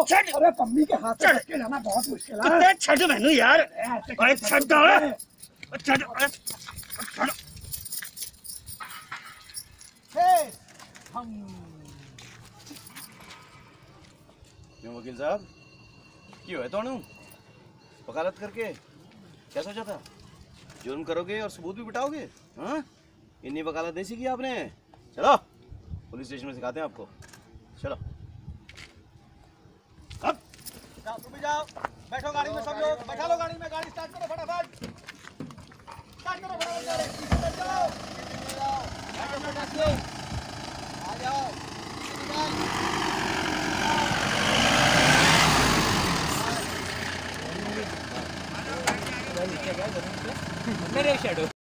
अरे पम्मी के हाथ से धक्के जाना बहुत मुश्किल है। अरे छड़ मैनू यार, अरे छड़ दो, छड़, छड़। क्यों वकील साहब, क्यों है तोनू वकालत करके क्या सोचा था? जुर्म करोगे और सबूत भी बिठाओगे? हाँ, इतनी वकालत नहीं सीखी आपने। चलो पुलिस स्टेशन में सिखाते हैं आपको। चलो अब जाओ, तुम भी जाओ, बैठो गाड़ी में सब लोग, बैठा लो गाड़ी में, गाड़ी स्टार्ट करो फटाफट, स्टार्ट करो फटाफट गाड़ी, बैठ जाओ, आ जाओ, मेरे शेडो